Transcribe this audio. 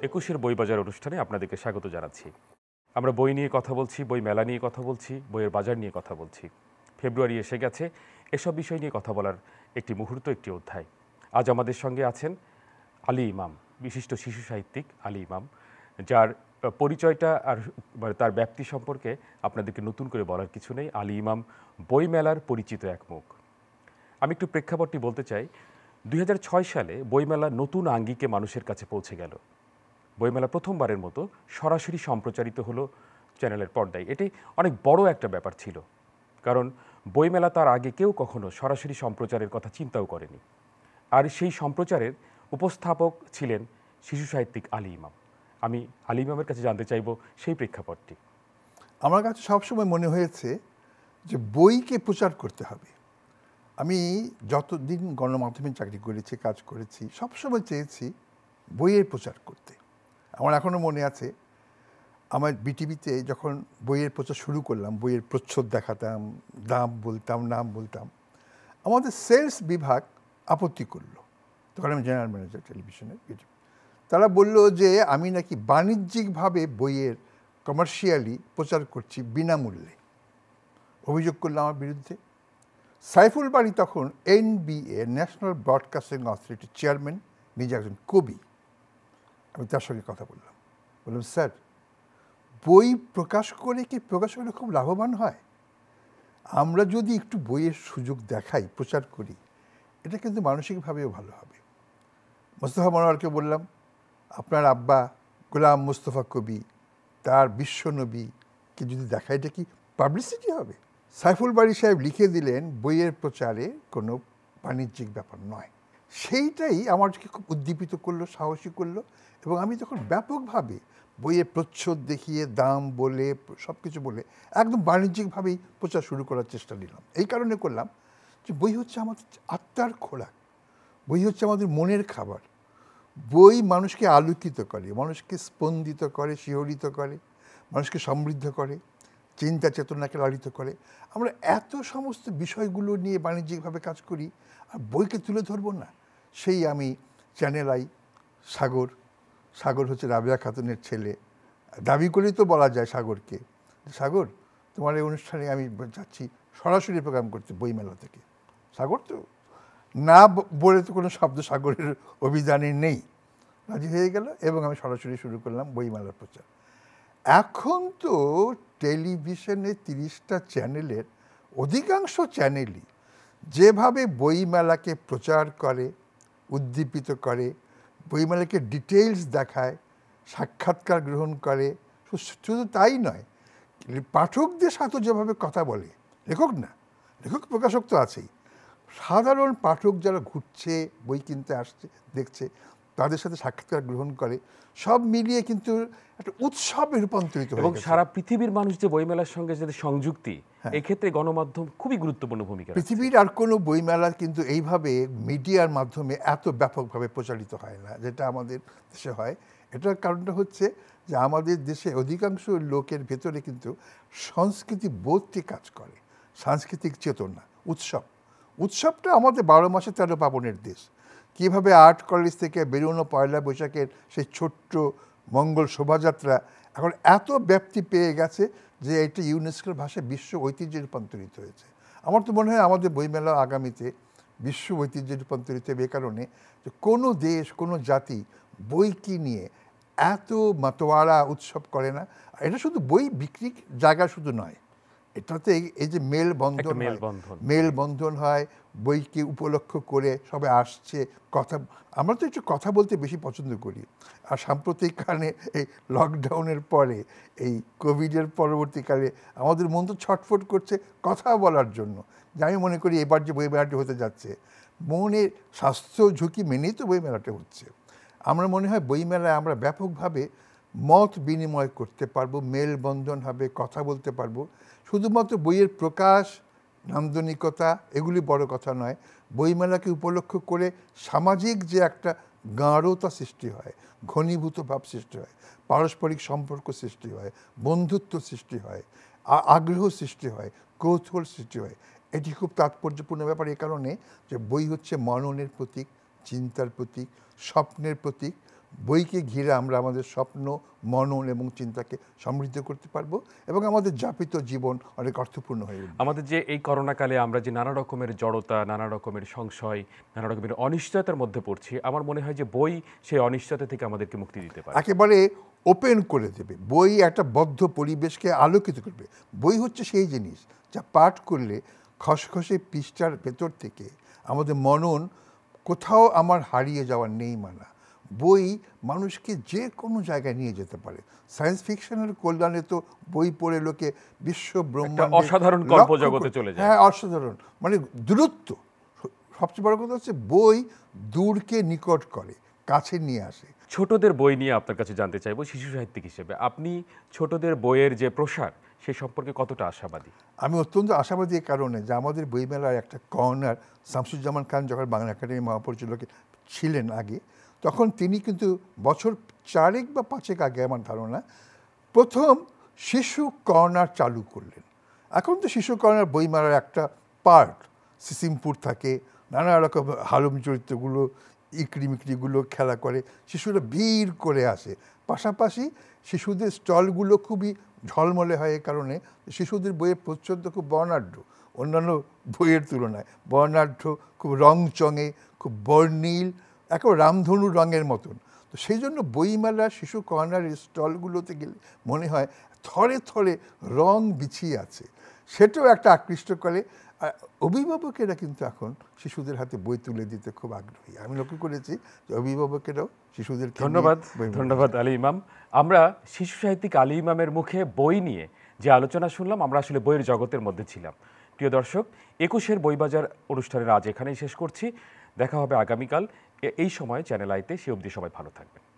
একুশের বইবাজার অনুষ্ঠানে আপনাদেরকে স্বাগত জানাচ্ছি। আমরা বই নিয়ে কথা বলছি, বই মেলা নিয়ে কথা বলছি, বইয়ের বাজার নিয়ে কথা বলছি। ফেব্রুয়ারি এসে গেছে, এসব বিষয় নিয়ে কথা বলার একটি মুহূর্ত, একটি অধ্যায়। আজ আমাদের সঙ্গে আছেন আলী ইমাম, বিশিষ্ট শিশু সাহিত্যিক আলী ইমাম, যার পরিচয়টা আর তার ব্যাপ্তি সম্পর্কে আপনাদেরকে নতুন করে বলার কিছু নেই। আলী ইমাম বইমেলার পরিচিত এক মুখ। আমি একটু প্রেক্ষাপটটি বলতে চাই। 2006 সালে বইমেলা নতুন আঙ্গিকে মানুষের কাছে পৌঁছে গেল। বইমেলা প্রথমবারের মতো সরাসরি সম্প্রচারিত হলো চ্যানেলের পর্দায়। এটি অনেক বড় একটা ব্যাপার ছিল, কারণ বইমেলা তার আগে কেউ কখনো সরাসরি সম্প্রচারের কথা চিন্তাও করেনি। আর সেই সম্প্রচারের উপস্থাপক ছিলেন শিশু সাহিত্যিক আলী ইমাম। আমি আলী ইমামের কাছে জানতে চাইব সেই প্রেক্ষাপটটি। আমার কাছে সবসময় মনে হয়েছে যে বইকে প্রচার করতে হবে। আমি যতদিন গণমাধ্যমে চাকরি করেছি, কাজ করেছি, সবসময় চেয়েছি বইয়ের প্রচার করতে। আমার এখনও মনে আছে, আমার বিটিভিতে যখন বইয়ের প্রচার শুরু করলাম, বইয়ের প্রচ্ছদ দেখাতাম, দাম বলতাম, নাম বলতাম, আমাদের সেলস বিভাগ আপত্তি করলো। তখন আমি জেনারেল ম্যানেজার টেলিভিশনের। তারা বলল যে আমি নাকি বাণিজ্যিকভাবে বইয়ের কমার্শিয়ালি প্রচার করছি বিনামূল্যে। অভিযোগ করলো আমার বিরুদ্ধে। সাইফুল বারী তখন NBA, ন্যাশনাল ব্রডকাস্টিং অথরিটির চেয়ারম্যান, নিজে একজন কবি। আমি তার সঙ্গে কথা বললাম, স্যার, বই প্রকাশ করে কি প্রকাশকরা খুব লাভবান হয়? আমরা যদি একটু বইয়ের সুযোগ দেখাই, প্রচার করি, এটা কিন্তু মানসিকভাবেও ভালো হবে। মোস্তফা মনোয়ারকে বললাম, আপনার আব্বা গোলাম মোস্তফা কবি, তার বিশ্বনবীকে যদি দেখায়, এটা কি পাবলিসিটি হবে? সাইফুল বারী সাহেব লিখে দিলেন, বইয়ের প্রচারে কোনো বাণিজ্যিক ব্যাপার নয়। সেইটাই আমাকে খুব উদ্দীপিত করলো, সাহসী করলো, এবং আমি তখন ব্যাপকভাবে বইয়ের প্রচ্ছদ দেখিয়ে, দাম বলে, সব কিছু বলে একদম বাণিজ্যিকভাবেই প্রচার শুরু করার চেষ্টা নিলাম। এই কারণে করলাম যে বই হচ্ছে আমাদের আত্মার খোরাক, বই হচ্ছে আমাদের মনের খাবার। বই মানুষকে আলোকিত করে, মানুষকে স্পন্দিত করে, শিহরিত করে, মানুষকে সমৃদ্ধ করে, চিন্তা চেতনাকে লালিত করে। আমরা এত সমস্ত বিষয়গুলো নিয়ে বাণিজ্যিকভাবে কাজ করি, আর বইকে তুলে ধরবো না। সেই আমি চ্যানেল আই, সাগর হচ্ছে রাবেয়া খাতুনের ছেলে। দাবি করেই তো বলা যায় সাগরকে, সাগর, তোমার এই অনুষ্ঠানে আমি যাচ্ছি সরাসরি প্রোগ্রাম করতে বইমেলা থেকে। সাগর তো না বলে তো কোনো শব্দ সাগরের অভিধানে নেই, রাজি হয়ে গেল, এবং আমি সরাসরি শুরু করলাম বইমেলার প্রচার। এখন তো টেলিভিশনে 30টা চ্যানেলের অধিকাংশ চ্যানেলই যেভাবে বইমেলাকে প্রচার করে, উদ্দীপিত করে, বইমেলাকে ডিটেইলস দেখায়, সাক্ষাৎকার গ্রহণ করে, শুধু তাই নয়, পাঠকদের সাথে যেভাবে কথা বলে, লেখক না, লেখক প্রকাশক তো আছেই, সাধারণ পাঠক যারা ঘুরছে, বই কিনতে আসছে, দেখছে, তাদের সাথে সাক্ষাৎকার গ্রহণ করে, সব মিলিয়ে কিন্তু একটা উৎসবে রূপান্তরিত হয়। এবং সারা পৃথিবীর মানুষ যে বইমেলার সঙ্গে যে সংযুক্তি, এক্ষেত্রে গণমাধ্যম খুবই গুরুত্বপূর্ণ ভূমিকা। পৃথিবীর আর কোনো বইমেলা কিন্তু এইভাবে মিডিয়ার মাধ্যমে এত ব্যাপকভাবে প্রচারিত হয় না, যেটা আমাদের দেশে হয়। এটার কারণটা হচ্ছে যে আমাদের দেশে অধিকাংশ লোকের ভেতরে কিন্তু সংস্কৃতি বোধটি কাজ করে, সাংস্কৃতিক চেতনা, উৎসবটা আমাদের 12 মাসে 13 পার্বণের দেশ। কীভাবে আর্ট কলেজ থেকে বেরোনো পয়লা বৈশাখের সেই ছোট্ট মঙ্গল শোভাযাত্রা এখন এত ব্যাপ্তি পেয়ে গেছে যে এটা ইউনেস্কোর ভাষায় বিশ্ব ঐতিহ্যে রূপান্তরিত হয়েছে। আমার তো মনে হয় আমাদের বইমেলা আগামীতে বিশ্ব ঐতিহ্যে রূপান্তরিত হবে, এ কারণে যে কোনো দেশ, কোনো জাতি বইকে নিয়ে এত মাতোয়ারা উৎসব করে না। এটা শুধু বই বিক্রির জায়গা শুধু নয়, এটাতে এই যে মেলবন্ধন হয়, বইকে উপলক্ষ করে সবাই আসছে, কথা, আমরা তো একটু কথা বলতে বেশি পছন্দ করি। আর সাম্প্রতিক কারণে এই লকডাউনের পরে, এই কোভিডের পরবর্তীকালে আমাদের মন তো ছটফট করছে কথা বলার জন্য। যে আমি মনে করি এবার যে বই মেলাটি হতে যাচ্ছে, মনের স্বাস্থ্য ঝুঁকি মেনেই তো বই মেলাটা হচ্ছে। আমরা মনে হয় বইমেলায় আমরা ব্যাপকভাবে মত বিনিময় করতে পারবো, মেলবন্ধন হবে, কথা বলতে পারবো। শুধুমাত্র বইয়ের প্রকাশ, নান্দনিকতা এগুলি বড় কথা নয়, বইমেলাকে উপলক্ষ করে সামাজিক যে একটা গাঢ়তা সৃষ্টি হয়, ঘনীভূত ভাব সৃষ্টি হয়, পারস্পরিক সম্পর্ক সৃষ্টি হয়, বন্ধুত্ব সৃষ্টি হয়, আগ্রহ সৃষ্টি হয়, কৌতূহল সৃষ্টি হয়। এটি খুব তাৎপর্যপূর্ণ ব্যাপার এই কারণে যে বই হচ্ছে মননের প্রতীক, চিন্তার প্রতীক, স্বপ্নের প্রতীক। বইকে ঘিরে আমরা আমাদের স্বপ্ন, মনন এবং চিন্তাকে সমৃদ্ধ করতে পারবো এবং আমাদের যাপিত জীবন অনেক অর্থপূর্ণ হয়ে উঠবে। আমাদের যে এই করোনাকালে আমরা যে নানা রকমের জড়তা, নানা রকমের সংশয়, নানা রকমের অনিশ্চয়তার মধ্যে পড়ছি, আমার মনে হয় যে বই সেই অনিশ্চয়তা থেকে আমাদেরকে মুক্তি দিতে পারে। একেবারে ওপেন করে দেবে। বই একটা বদ্ধ পরিবেশকে আলোকিত করবে। বই হচ্ছে সেই জিনিস যা পাঠ করলে খসখসে পৃষ্ঠার ভেতর থেকে আমাদের মনন কোথাও আমার হারিয়ে যাওয়ার নেই মানা। বই মানুষকে যে কোনো জায়গায় নিয়ে যেতে পারে। সায়েন্স ফিকশনের কল্যাণে তো বই পড়ে লোকে বিশ্ব ব্রহ্মাণ্ড অসাধারণ কল্পজগতে চলে যায়। হ্যাঁ, অসাধারণ, মানে দূরত্ব। সবচেয়ে বড় কথা হচ্ছে বই দূরকে নিকট করে, কাছে নিয়ে আসে। ছোটদের বই নিয়ে আপনার কাছে জানতে চাইবো, শিশু সাহিত্যিক হিসেবে আপনি ছোটদের বইয়ের যে প্রসার সে সম্পর্কে কতটা আশাবাদী? আমি অত্যন্ত আশাবাদী এই কারণে যে আমাদের বইমেলার একটা কর্নার শামসুজ্জামান খান যখন বাংলা একাডেমি মহাপরিচালক ছিলেন আগে, তখন তিনি কিন্তু বছর 4 বা 5 আগে আমার ধারণা প্রথম শিশু কর্নার চালু করলেন। এখন তো শিশু কর্নার বইমেলার একটা পার্ট, সিসিমপুর থাকে, নানা রকম হালুম চরিত্রগুলো, ইকড়িমিকড়িগুলো খেলা করে, শিশুরা ভিড় করে আসে। পাশাপাশি শিশুদের স্টলগুলো খুবই ঝলমলে হয় এই কারণে শিশুদের বইয়ের প্রচ্ছদ খুব বর্ণাঢ্য, অন্যান্য বইয়ের তুলনায় বর্ণাঢ্য, খুব রংচঙে, খুব বর্ণিল, একেবারে রামধনু রঙের মতন। তো সেই জন্য বইমেলা শিশু কর্নারের স্টলগুলোতে গেলে মনে হয় থরে থরে রং বিছিয়ে আছে, সেটাও একটা আকৃষ্ট করে। আর অভিভাবকেরা কিন্তু এখন শিশুদের হাতে বই তুলে দিতে খুব আগ্রহী। আমি লক্ষ্য করেছি যে অভিভাবকেরাও শিশুদের ধন্যবাদ আলী ইমাম। আমরা শিশু সাহিত্যিক আলী ইমামের মুখে বই নিয়ে যে আলোচনা শুনলাম, আমরা আসলে বইয়ের জগতের মধ্যে ছিলাম। প্রিয় দর্শক, 21-এর বইবাজার অনুষ্ঠানের আজ এখানেই শেষ করছি। দেখা হবে আগামীকাল এই সময় চ্যানেল আইতে। সে অবধি সবাই ভালো থাকবেন।